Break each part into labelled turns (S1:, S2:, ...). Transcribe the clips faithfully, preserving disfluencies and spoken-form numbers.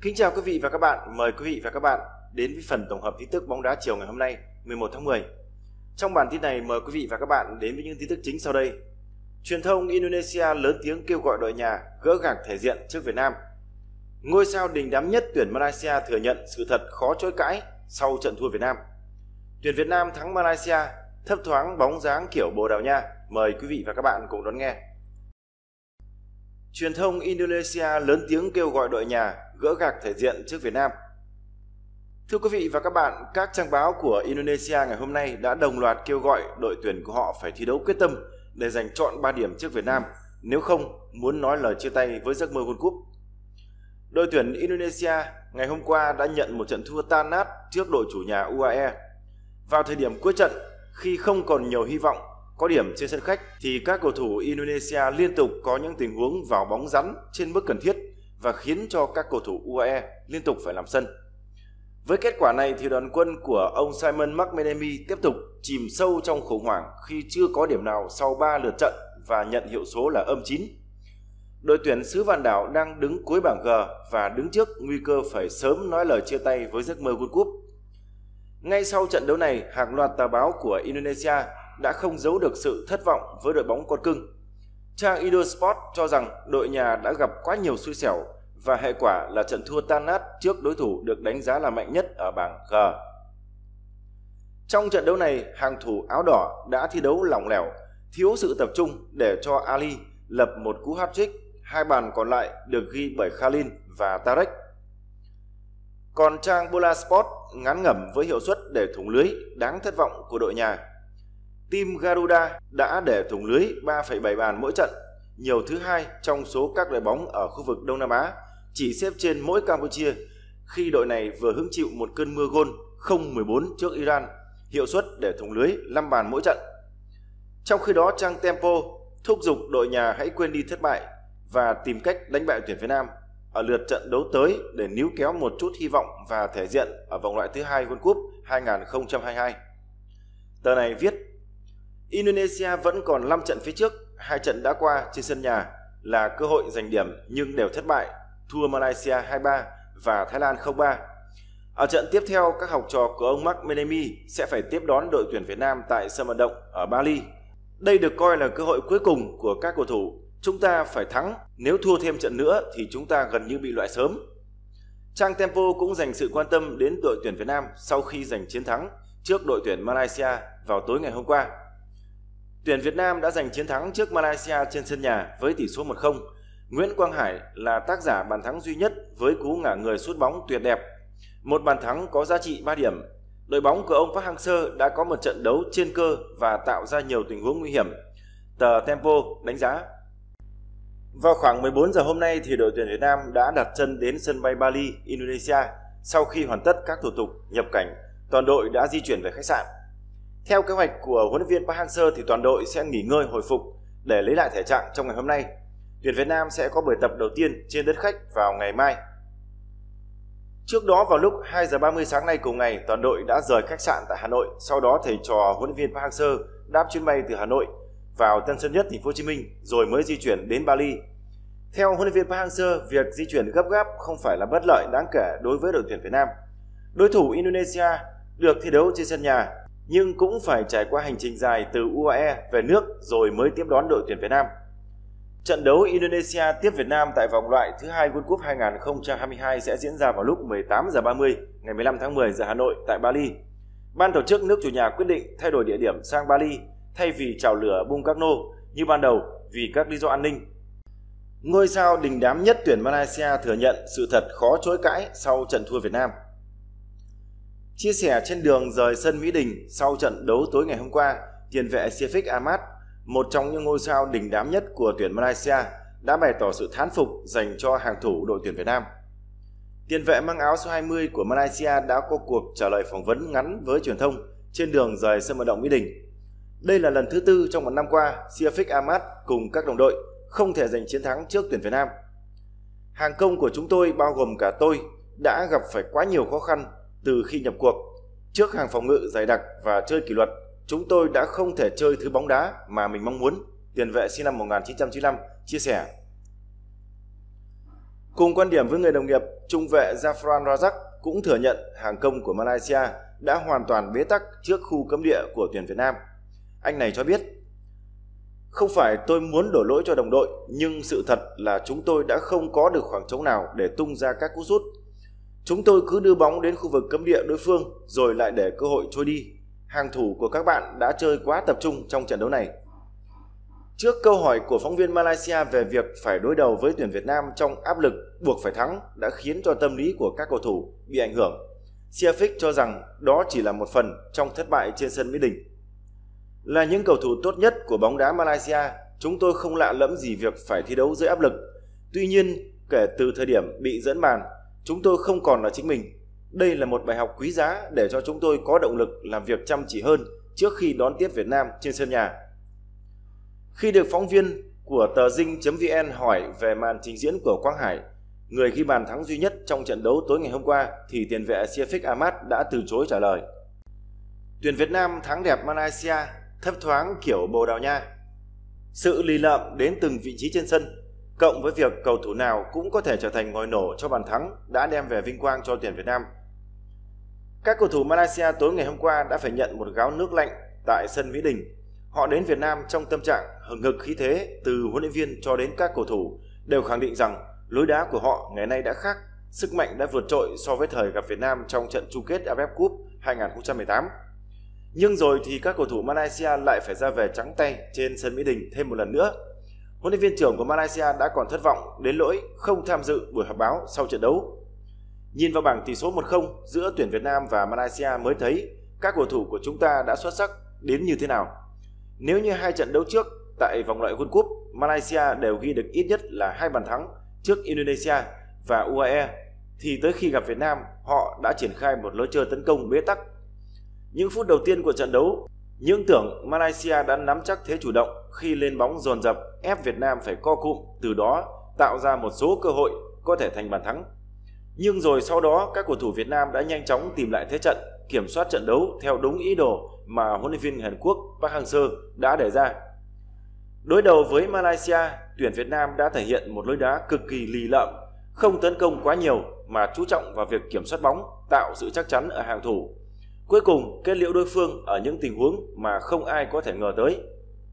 S1: Kính chào quý vị và các bạn, mời quý vị và các bạn đến với phần tổng hợp tin tức bóng đá chiều ngày hôm nay mười một tháng mười. Trong bản tin này mời quý vị và các bạn đến với những tin tức chính sau đây. Truyền thông Indonesia lớn tiếng kêu gọi đội nhà gỡ gạc thể diện trước Việt Nam. Ngôi sao đình đám nhất tuyển Malaysia thừa nhận sự thật khó chối cãi sau trận thua Việt Nam. Tuyển Việt Nam thắng Malaysia, thấp thoáng bóng dáng kiểu Bồ Đào Nha. Mời quý vị và các bạn cùng đón nghe. Truyền thông Indonesia lớn tiếng kêu gọi đội nhà gỡ gạc thể diện trước Việt Nam. Thưa quý vị và các bạn, các trang báo của Indonesia ngày hôm nay đã đồng loạt kêu gọi đội tuyển của họ phải thi đấu quyết tâm để giành trọn ba điểm trước Việt Nam, nếu không muốn nói lời chia tay với giấc mơ World Cup. Đội tuyển Indonesia ngày hôm qua đã nhận một trận thua tan nát trước đội chủ nhà u a e. Vào thời điểm cuối trận, khi không còn nhiều hy vọng có điểm trên sân khách thì các cầu thủ Indonesia liên tục có những tình huống vào bóng rắn trên mức cần thiết và khiến cho các cầu thủ u a e liên tục phải làm sân. Với kết quả này thì đoàn quân của ông Simon McManamy tiếp tục chìm sâu trong khủng hoảng khi chưa có điểm nào sau ba lượt trận và nhận hiệu số là âm chín. Đội tuyển xứ Vạn Đảo đang đứng cuối bảng G và đứng trước nguy cơ phải sớm nói lời chia tay với giấc mơ World Cup. Ngay sau trận đấu này, hàng loạt tờ báo của Indonesia đã không giấu được sự thất vọng với đội bóng con cưng. Trang Indosport cho rằng đội nhà đã gặp quá nhiều xui xẻo và hệ quả là trận thua tan nát trước đối thủ được đánh giá là mạnh nhất ở bảng G. Trong trận đấu này, hàng thủ áo đỏ đã thi đấu lỏng lẻo, thiếu sự tập trung để cho Ali lập một cú hat-trick, hai bàn còn lại được ghi bởi Khalil và Tarek. Còn trang Bola Sport ngán ngẩm với hiệu suất để thủng lưới đáng thất vọng của đội nhà. Team Garuda đã để thủng lưới ba phẩy bảy bàn mỗi trận, nhiều thứ hai trong số các đội bóng ở khu vực Đông Nam Á, chỉ xếp trên mỗi Campuchia, khi đội này vừa hứng chịu một cơn mưa gôn không mười bốn trước Iran, hiệu suất để thủng lưới năm bàn mỗi trận. Trong khi đó, trang Tempo thúc giục đội nhà hãy quên đi thất bại và tìm cách đánh bại tuyển Việt Nam ở lượt trận đấu tới để níu kéo một chút hy vọng và thể diện ở vòng loại thứ hai World Cup hai không hai hai. Tờ này viết: Indonesia vẫn còn năm trận phía trước, hai trận đã qua trên sân nhà là cơ hội giành điểm nhưng đều thất bại, thua Malaysia hai ba và Thái Lan không ba. Ở trận tiếp theo, các học trò của ông McManamy sẽ phải tiếp đón đội tuyển Việt Nam tại sân vận động ở Bali. Đây được coi là cơ hội cuối cùng của các cầu thủ. Chúng ta phải thắng, nếu thua thêm trận nữa thì chúng ta gần như bị loại sớm. Trang Tempo cũng dành sự quan tâm đến đội tuyển Việt Nam sau khi giành chiến thắng trước đội tuyển Malaysia vào tối ngày hôm qua. Tuyển Việt Nam đã giành chiến thắng trước Malaysia trên sân nhà với tỷ số một không. Nguyễn Quang Hải là tác giả bàn thắng duy nhất với cú ngả người sút bóng tuyệt đẹp. Một bàn thắng có giá trị ba điểm. Đội bóng của ông Park Hang-seo đã có một trận đấu trên cơ và tạo ra nhiều tình huống nguy hiểm. Tờ Tempo đánh giá: vào khoảng mười bốn giờ hôm nay thì đội tuyển Việt Nam đã đặt chân đến sân bay Bali, Indonesia. Sau khi hoàn tất các thủ tục nhập cảnh, toàn đội đã di chuyển về khách sạn. Theo kế hoạch của huấn luyện viên Park Hang-seo thì toàn đội sẽ nghỉ ngơi hồi phục để lấy lại thể trạng trong ngày hôm nay. Tuyển Việt Nam sẽ có buổi tập đầu tiên trên đất khách vào ngày mai. Trước đó vào lúc hai giờ ba mươi sáng nay cùng ngày, toàn đội đã rời khách sạn tại Hà Nội. Sau đó thầy trò huấn luyện viên Park Hang-seo đáp chuyến bay từ Hà Nội vào Tân Sơn Nhất, thành phố Hồ Chí Minh rồi mới di chuyển đến Bali. Theo huấn luyện viên Park Hang-seo, việc di chuyển gấp gáp không phải là bất lợi đáng kể đối với đội tuyển Việt Nam. Đối thủ Indonesia được thi đấu trên sân nhà nhưng cũng phải trải qua hành trình dài từ u a e về nước rồi mới tiếp đón đội tuyển Việt Nam. Trận đấu Indonesia tiếp Việt Nam tại vòng loại thứ hai World Cup hai không hai hai sẽ diễn ra vào lúc mười tám giờ ba mươi ngày mười lăm tháng mười giờ Hà Nội tại Bali. Ban tổ chức nước chủ nhà quyết định thay đổi địa điểm sang Bali thay vì chào lửa Bung Karno như ban đầu vì các lý do an ninh. Ngôi sao đình đám nhất tuyển Malaysia thừa nhận sự thật khó chối cãi sau trận thua Việt Nam. Chia sẻ trên đường rời sân Mỹ Đình sau trận đấu tối ngày hôm qua, tiền vệ Syafiq Ahmad, một trong những ngôi sao đình đám nhất của tuyển Malaysia, đã bày tỏ sự thán phục dành cho hàng thủ đội tuyển Việt Nam. Tiền vệ mang áo số hai mươi của Malaysia đã có cuộc trả lời phỏng vấn ngắn với truyền thông trên đường rời sân vận động Mỹ Đình. Đây là lần thứ tư trong một năm qua, Syafiq Ahmad cùng các đồng đội không thể giành chiến thắng trước tuyển Việt Nam. Hàng công của chúng tôi bao gồm cả tôi đã gặp phải quá nhiều khó khăn từ khi nhập cuộc. Trước hàng phòng ngự dày đặc và chơi kỷ luật, chúng tôi đã không thể chơi thứ bóng đá mà mình mong muốn, tiền vệ sinh năm một nghìn chín trăm chín mươi lăm chia sẻ. Cùng quan điểm với người đồng nghiệp, trung vệ Zafran Razak cũng thừa nhận hàng công của Malaysia đã hoàn toàn bế tắc trước khu cấm địa của tuyển Việt Nam. Anh này cho biết, không phải tôi muốn đổ lỗi cho đồng đội, nhưng sự thật là chúng tôi đã không có được khoảng trống nào để tung ra các cú sút. Chúng tôi cứ đưa bóng đến khu vực cấm địa đối phương rồi lại để cơ hội trôi đi. Hàng thủ của các bạn đã chơi quá tập trung trong trận đấu này. Trước câu hỏi của phóng viên Malaysia về việc phải đối đầu với tuyển Việt Nam trong áp lực buộc phải thắng đã khiến cho tâm lý của các cầu thủ bị ảnh hưởng, Siafiq cho rằng đó chỉ là một phần trong thất bại trên sân Mỹ Đình. Là những cầu thủ tốt nhất của bóng đá Malaysia, chúng tôi không lạ lẫm gì việc phải thi đấu dưới áp lực. Tuy nhiên, kể từ thời điểm bị dẫn bàn, chúng tôi không còn là chính mình. Đây là một bài học quý giá để cho chúng tôi có động lực làm việc chăm chỉ hơn trước khi đón tiếp Việt Nam trên sân nhà. Khi được phóng viên của tờ Dinh.vn hỏi về màn trình diễn của Quang Hải, người ghi bàn thắng duy nhất trong trận đấu tối ngày hôm qua, thì tiền vệ Siafiq Ahmad đã từ chối trả lời. Tuyển Việt Nam thắng đẹp Malaysia, thấp thoáng kiểu Bồ Đào Nha. Sự lì lợm đến từng vị trí trên sân, cộng với việc cầu thủ nào cũng có thể trở thành ngòi nổ cho bàn thắng đã đem về vinh quang cho tuyển Việt Nam. Các cầu thủ Malaysia tối ngày hôm qua đã phải nhận một gáo nước lạnh tại sân Mỹ Đình. Họ đến Việt Nam trong tâm trạng hừng hực khí thế, từ huấn luyện viên cho đến các cầu thủ đều khẳng định rằng lối đá của họ ngày nay đã khác, sức mạnh đã vượt trội so với thời gặp Việt Nam trong trận chung kết a ép ép Cup hai không một tám. Nhưng rồi thì các cầu thủ Malaysia lại phải ra về trắng tay trên sân Mỹ Đình thêm một lần nữa. Huấn luyện viên trưởng của Malaysia đã còn thất vọng đến nỗi không tham dự buổi họp báo sau trận đấu. Nhìn vào bảng tỷ số một không giữa tuyển Việt Nam và Malaysia mới thấy các cầu thủ của chúng ta đã xuất sắc đến như thế nào. Nếu như hai trận đấu trước tại vòng loại World Cup, Malaysia đều ghi được ít nhất là hai bàn thắng trước Indonesia và u a e, thì tới khi gặp Việt Nam, họ đã triển khai một lối chơi tấn công bế tắc. Những phút đầu tiên của trận đấu, những tưởng Malaysia đã nắm chắc thế chủ động khi lên bóng dồn dập ép Việt Nam phải co cụm, từ đó tạo ra một số cơ hội có thể thành bàn thắng. Nhưng rồi sau đó các cầu thủ Việt Nam đã nhanh chóng tìm lại thế trận, kiểm soát trận đấu theo đúng ý đồ mà huấn luyện viên Hàn Quốc Park Hang-seo đã đề ra. Đối đầu với Malaysia, tuyển Việt Nam đã thể hiện một lối đá cực kỳ lì lợm, không tấn công quá nhiều mà chú trọng vào việc kiểm soát bóng, tạo sự chắc chắn ở hàng thủ. Cuối cùng kết liễu đối phương ở những tình huống mà không ai có thể ngờ tới.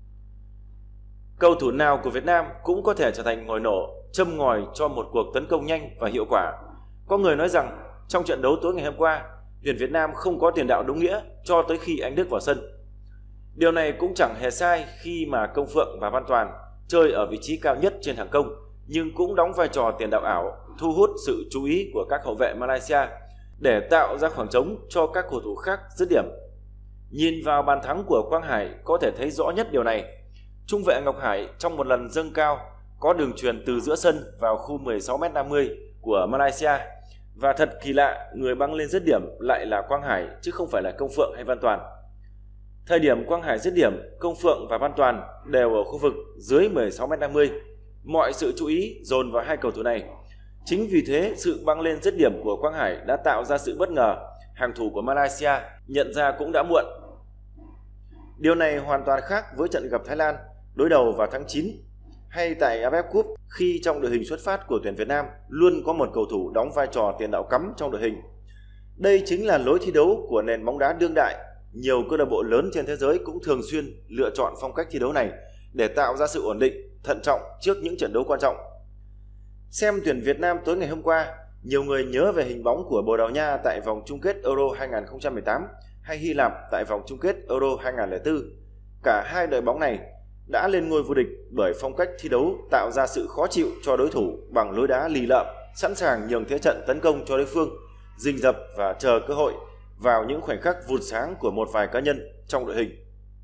S1: Cầu thủ nào của Việt Nam cũng có thể trở thành ngòi nổ, châm ngòi cho một cuộc tấn công nhanh và hiệu quả. Có người nói rằng trong trận đấu tối ngày hôm qua, tuyển Việt Nam không có tiền đạo đúng nghĩa cho tới khi Anh Đức vào sân. Điều này cũng chẳng hề sai khi mà Công Phượng và Văn Toàn chơi ở vị trí cao nhất trên hàng công, nhưng cũng đóng vai trò tiền đạo ảo, thu hút sự chú ý của các hậu vệ Malaysia để tạo ra khoảng trống cho các cầu thủ khác dứt điểm. Nhìn vào bàn thắng của Quang Hải có thể thấy rõ nhất điều này. Trung vệ Ngọc Hải trong một lần dâng cao có đường chuyền từ giữa sân vào khu mười sáu mét năm mươi của Malaysia. Và thật kỳ lạ, người băng lên dứt điểm lại là Quang Hải chứ không phải là Công Phượng hay Văn Toàn. Thời điểm Quang Hải dứt điểm, Công Phượng và Văn Toàn đều ở khu vực dưới mười sáu mét năm mươi. Mọi sự chú ý dồn vào hai cầu thủ này. Chính vì thế, sự băng lên dứt điểm của Quang Hải đã tạo ra sự bất ngờ. Hàng thủ của Malaysia nhận ra cũng đã muộn. Điều này hoàn toàn khác với trận gặp Thái Lan đối đầu vào tháng chín, hay tại a ép ép Cup khi trong đội hình xuất phát của tuyển Việt Nam luôn có một cầu thủ đóng vai trò tiền đạo cắm trong đội hình. Đây chính là lối thi đấu của nền bóng đá đương đại. Nhiều câu lạc bộ lớn trên thế giới cũng thường xuyên lựa chọn phong cách thi đấu này để tạo ra sự ổn định, thận trọng trước những trận đấu quan trọng. Xem tuyển Việt Nam tối ngày hôm qua, nhiều người nhớ về hình bóng của Bồ Đào Nha tại vòng chung kết Euro hai không một tám hay Hy Lạp tại vòng chung kết Euro hai không không bốn. Cả hai đội bóng này đã lên ngôi vô địch bởi phong cách thi đấu tạo ra sự khó chịu cho đối thủ bằng lối đá lì lợm, sẵn sàng nhường thế trận tấn công cho đối phương, rình rập và chờ cơ hội vào những khoảnh khắc vụt sáng của một vài cá nhân trong đội hình.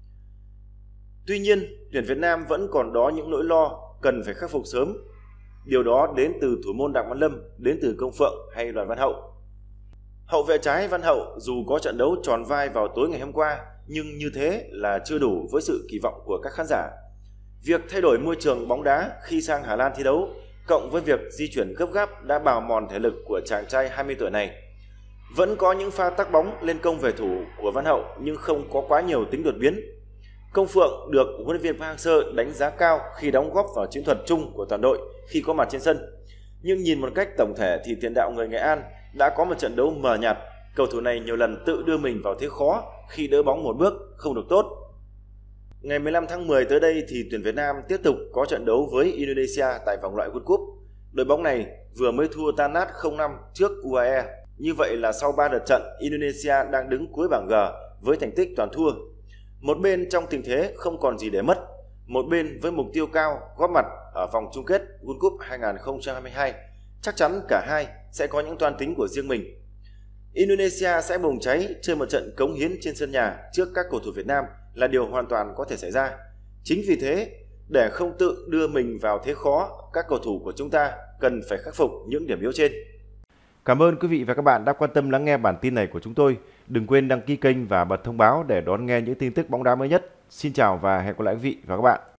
S1: Tuy nhiên, tuyển Việt Nam vẫn còn đó những nỗi lo cần phải khắc phục sớm. Điều đó đến từ thủ môn Đặng Văn Lâm, đến từ Công Phượng hay Đoàn Văn Hậu. Hậu vệ trái Văn Hậu dù có trận đấu tròn vai vào tối ngày hôm qua, nhưng như thế là chưa đủ với sự kỳ vọng của các khán giả. Việc thay đổi môi trường bóng đá khi sang Hà Lan thi đấu, cộng với việc di chuyển gấp gáp đã bào mòn thể lực của chàng trai hai mươi tuổi này. Vẫn có những pha tắc bóng lên công về thủ của Văn Hậu nhưng không có quá nhiều tính đột biến. Công Phượng được huấn luyện viên Park Hang-seo đánh giá cao khi đóng góp vào chiến thuật chung của toàn đội khi có mặt trên sân. Nhưng nhìn một cách tổng thể thì tiền đạo người Nghệ An đã có một trận đấu mờ nhạt. Cầu thủ này nhiều lần tự đưa mình vào thế khó khi đỡ bóng một bước không được tốt. Ngày mười lăm tháng mười tới đây thì tuyển Việt Nam tiếp tục có trận đấu với Indonesia tại vòng loại World Cup. Đội bóng này vừa mới thua tan nát không năm trước u a e. Như vậy là sau ba lượt trận, Indonesia đang đứng cuối bảng G với thành tích toàn thua. Một bên trong tình thế không còn gì để mất, một bên với mục tiêu cao góp mặt ở vòng chung kết World Cup hai không hai hai. Chắc chắn cả hai sẽ có những toan tính của riêng mình. Indonesia sẽ bùng cháy chơi một trận cống hiến trên sân nhà trước các cầu thủ Việt Nam là điều hoàn toàn có thể xảy ra. Chính vì thế, để không tự đưa mình vào thế khó, các cầu thủ của chúng ta cần phải khắc phục những điểm yếu trên.
S2: Cảm ơn quý vị và các bạn đã quan tâm lắng nghe bản tin này của chúng tôi. Đừng quên đăng ký kênh và bật thông báo để đón nghe những tin tức bóng đá mới nhất. Xin chào và hẹn gặp lại quý vị và các bạn.